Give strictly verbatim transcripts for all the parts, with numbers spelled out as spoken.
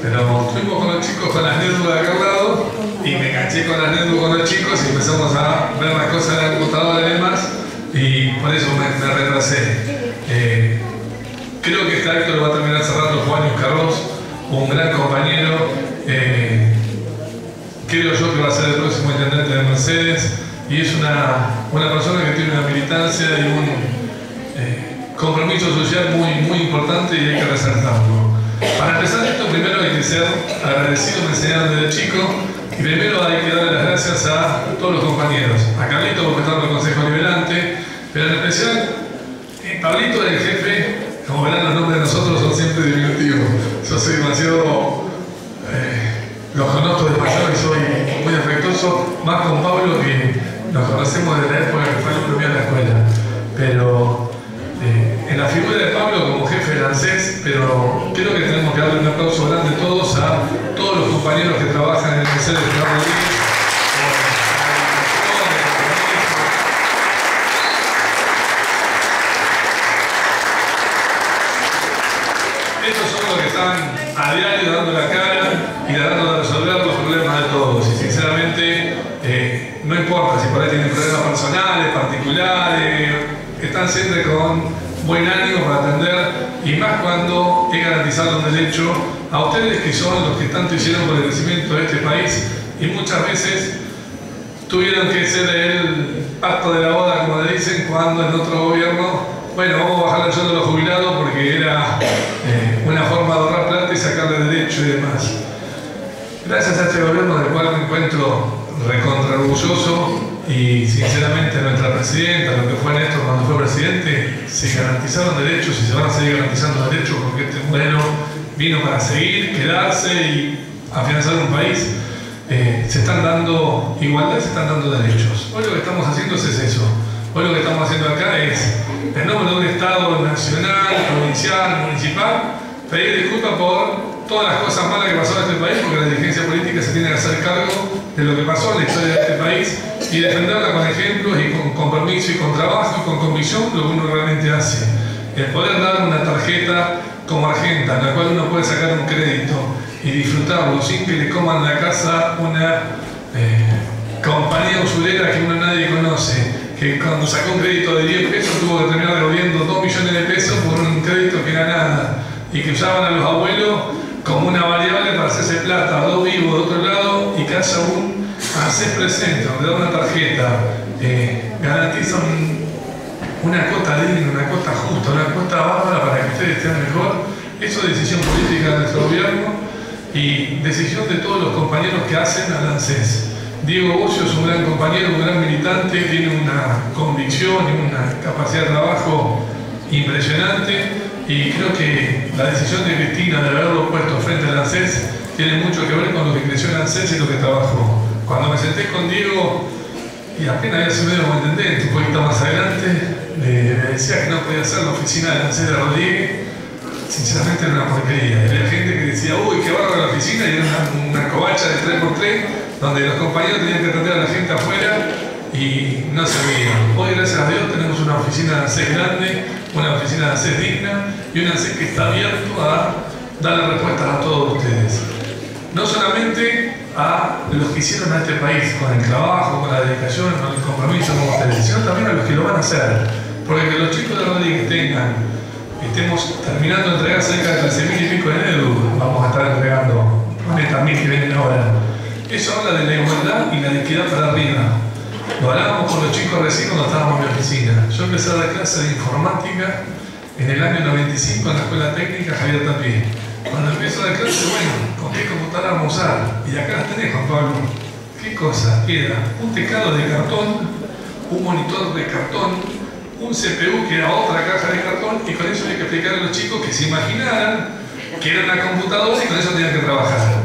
pero fuimos con los chicos con las netbooks de acá al lado y me enganché con las netbooks con los chicos y empezamos a ver las cosas en la computadora y demás, y por eso me, me retrasé. Eh, creo que este acto lo va a terminar cerrando Juan Carlos, un gran compañero. Eh, creo yo que va a ser el próximo intendente de Mercedes, y es una, una persona que tiene una militancia y un eh, compromiso social muy, muy importante, y hay que resaltarlo. Para empezar esto, primero hay que ser agradecido, me enseñaron desde chico, y primero hay que darle las gracias a todos los compañeros, a Carlito porque está en el Consejo Liberante, pero en especial eh, Pablito, el jefe. Como verán, los nombres de nosotros son siempre diminutivos. Yo soy demasiado... Eh, los conozco de mayor y soy muy afectuoso, más con Pablo, que nos conocemos desde la época que fue el propio de la escuela. Pero eh, en la figura de Pablo como jefe de ANSES, pero creo que tenemos que darle un aplauso grande a todos, a todos los compañeros que trabajan en el Consejo de Gerardo Rodríguez. Estos son los que están a diario dando la cara y tratando de resolver los problemas de todos. Y sinceramente, eh, no importa si por ahí tienen problemas personales, particulares, están siempre con buen ánimo para atender, y más cuando es garantizar un derecho a ustedes, que son los que tanto hicieron por el crecimiento de este país, y muchas veces tuvieron que ser el pacto de la boda, como le dicen, cuando en otro gobierno, bueno, vamos a bajar el sueldo de los jubilados porque era eh, una forma de ahorrar plata y sacarle derecho y demás. Gracias a este gobierno, del cual me encuentro recontra orgulloso, y sinceramente nuestra presidenta, lo que fue Néstor cuando fue presidente, se garantizaron derechos y se van a seguir garantizando derechos, porque este modelo vino para seguir, quedarse y afianzar un país. Eh, se están dando igualdad, se están dando derechos. Hoy lo que estamos haciendo es eso. Hoy lo que estamos haciendo acá es, en nombre de un Estado nacional, provincial, municipal, pedir disculpas por todas las cosas malas que pasaron en este país, porque la dirigencia política se tiene que hacer cargo de lo que pasó en la historia de este país y defenderla con ejemplos y con compromiso y con trabajo y con convicción, lo que uno realmente hace. El poder dar una tarjeta como Argenta, en la cual uno puede sacar un crédito y disfrutarlo sin que le coman la casa una eh, compañía usurera que uno nadie conoce, que cuando sacó un crédito de diez pesos tuvo que terminar devolviendo dos millones de pesos por un crédito que era nada, y que usaban a los abuelos como una variable para hacerse plata, dos vivos de otro lado, y que haya un ANSES presente, donde da una tarjeta, eh, garantiza un, una cuota digna, una cuota justa, una cuota bárbara para que ustedes estén mejor. Eso es decisión política de nuestro gobierno y decisión de todos los compañeros que hacen al ANSES. Diego Bocio es un gran compañero, un gran militante, tiene una convicción y una capacidad de trabajo impresionante, y creo que la decisión de Cristina de haberlo puesto frente al ANSES tiene mucho que ver con lo que creció el ANSES y lo que trabajó. Cuando me senté con Diego, y apenas había sido como intendente, un poquito más adelante, le, le decía que no podía hacer la oficina del ANSES de Rodríguez. Sinceramente era una porquería. Había gente que decía, uy, qué bárbaro la oficina, y era una, una covacha de tres por tres, donde los compañeros tenían que atender a la gente afuera y no servía. Hoy, gracias a Dios, tenemos una oficina de ANSES grande, una oficina de ANSES digna, y un ANSES que está abierto a dar respuestas a todos ustedes. No solamente a los que hicieron a este país con el trabajo, con la dedicación, con el compromiso como ustedes, sino también a los que lo van a hacer. Porque que los chicos de Rodríguez tengan, estemos terminando de entregar cerca de trece mil y pico de Edu, vamos a estar entregando con estas mil que vienen ahora. Eso habla de la igualdad y la equidad para arriba. Lo hablábamos con los chicos recién cuando estábamos en mi oficina. Yo empecé a dar clase de informática en el año noventa y cinco en la Escuela Técnica Javier Tapie. Cuando empiezo a dar clase, bueno, ¿con qué computadora vamos a usar? Y acá las tenés, Juan Pablo. ¿Qué cosa? Era un teclado de cartón, un monitor de cartón, un C P U que era otra caja de cartón, y con eso hay que explicar a los chicos que se imaginaran que era una computadora y con eso tenían que trabajar.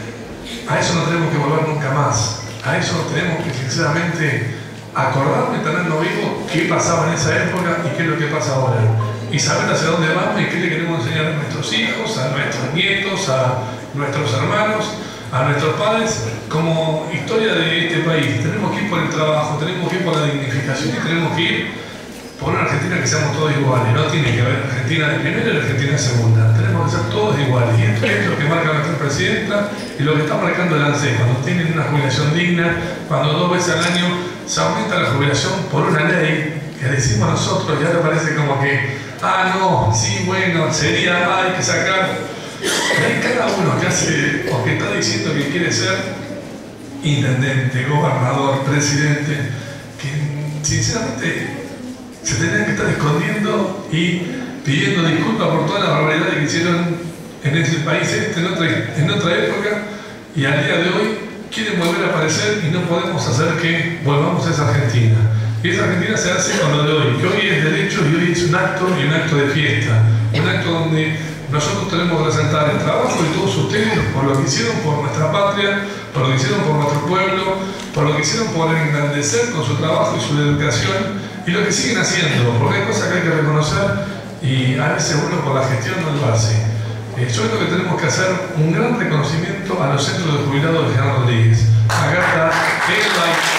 A eso no tenemos que volver nunca más. A eso tenemos que sinceramente acordarnos y tenernos vivos qué pasaba en esa época y qué es lo que pasa ahora. Y saber hacia dónde vamos y qué le queremos enseñar a nuestros hijos, a nuestros nietos, a nuestros hermanos, a nuestros padres, como historia de este país. Tenemos que ir por el trabajo, tenemos que ir por la dignificación y tenemos que ir por una Argentina que seamos todos iguales. No tiene que haber Argentina de primera y Argentina de segunda. Tenemos que ser todos iguales. Y esto es lo que marca nuestra presidenta y lo que está marcando el ANSES. Cuando tienen una jubilación digna, cuando dos veces al año se aumenta la jubilación por una ley que decimos nosotros, y ahora parece como que, ah, no, sí, bueno, sería, ah, hay que sacar. Y hay cada uno que hace, o que está diciendo que quiere ser intendente, gobernador, presidente, que sinceramente se tendrían que estar escondiendo y pidiendo disculpas por todas las barbaridades que hicieron en este país este, en otra, en otra época, y al día de hoy quieren volver a aparecer y no podemos hacer que volvamos a esa Argentina. Y esa Argentina se hace con lo de hoy, que hoy es derecho y hoy es un acto y un acto de fiesta, un acto donde nosotros tenemos que resaltar el trabajo de todos ustedes por lo que hicieron por nuestra patria, por lo que hicieron por nuestro pueblo, por lo que hicieron por engrandecer con su trabajo y su educación, y lo que siguen haciendo, porque hay cosas que hay que reconocer y a veces uno por la gestión no lo hace. Eh, yo creo que tenemos que hacer un gran reconocimiento a los centros de jubilados de General Rodríguez. Acá está el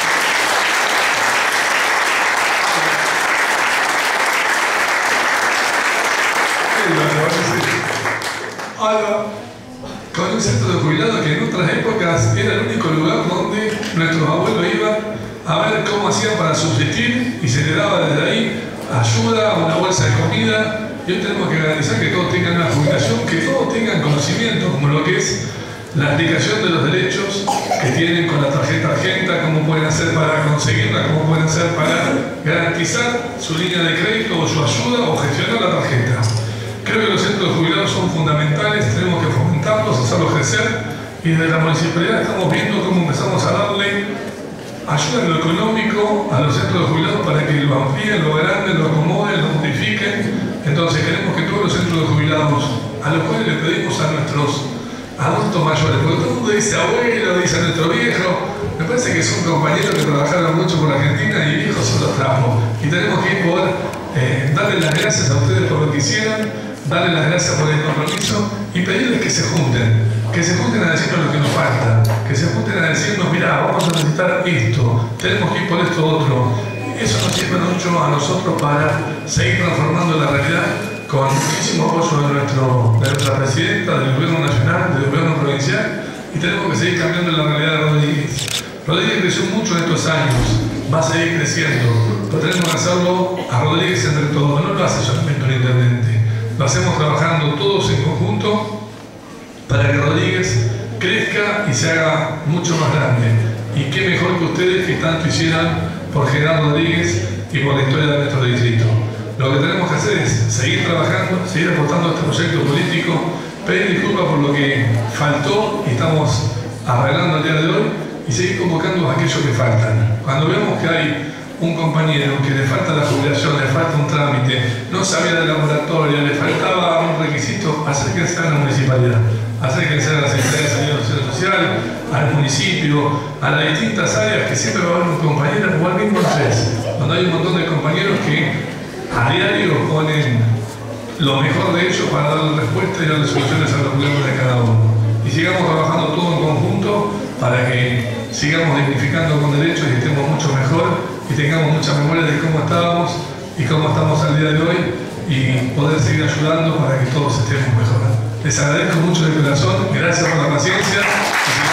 Ahora, con un centro de jubilados que en otras épocas era el único lugar donde nuestros abuelos iban a ver cómo hacían para subsistir y se le daba desde ahí ayuda, una bolsa de comida, y hoy tenemos que garantizar que todos tengan una jubilación, que todos tengan conocimiento como lo que es la aplicación de los derechos que tienen con la tarjeta Argenta, cómo pueden hacer para conseguirla, cómo pueden hacer para garantizar su línea de crédito o su ayuda o gestionar la tarjeta. Creo que los centros de jubilados son fundamentales, tenemos que fomentarlos, hacerlos crecer, y desde la municipalidad estamos viendo cómo empezamos a darle ayuda en lo económico a los centros de jubilados para que lo amplíen, lo agranden, lo acomoden, lo modifiquen. Entonces queremos que todos los centros de jubilados, a los cuales le pedimos a nuestros adultos mayores, porque todo el mundo dice abuelo, dice a nuestro viejo, me parece que son compañeros que trabajaron mucho por Argentina y viejos son los trapos, y tenemos que poder eh, darles las gracias a ustedes por lo que hicieron, darles las gracias por el compromiso y pedirles que se junten, que se junten a decirnos lo que nos falta, que se junten a decirnos, mirá, vamos a necesitar esto, tenemos que ir por esto otro. Eso nos sirve mucho a nosotros para seguir transformando la realidad con muchísimo apoyo de, nuestro, de nuestra presidenta, del gobierno nacional, del gobierno provincial, y tenemos que seguir cambiando la realidad de Rodríguez. Rodríguez creció mucho en estos años, va a seguir creciendo, pero tenemos que hacerlo a Rodríguez entre todos, no lo hace solamente un intendente. Lo hacemos trabajando todos en conjunto para que Rodríguez crezca y se haga mucho más grande. Y qué mejor que ustedes que tanto hicieran por General Rodríguez y por la historia de nuestro distrito. Lo que tenemos que hacer es seguir trabajando, seguir apostando a este proyecto político, pedir disculpas por lo que faltó y estamos arreglando el día de hoy, y seguir convocando a aquellos que faltan. Cuando vemos que hay un compañero que le falta la jubilación, le falta un trámite, no sabía de la moratoria, le faltaba un requisito, acérquense a la municipalidad, acérquense a la Secretaría de Salud Social, al municipio, a las distintas áreas, que siempre va a haber un compañero, o al mismo tres, donde hay un montón de compañeros que a diario ponen lo mejor de ellos para darle respuesta y darle soluciones a los problemas de cada uno. Y sigamos trabajando todo en conjunto para que sigamos dignificando con derechos y estemos mucho mejor, y tengamos mucha memoria de cómo estábamos y cómo estamos al día de hoy, y poder seguir ayudando para que todos estemos mejorando. Les agradezco mucho de corazón, gracias por la paciencia.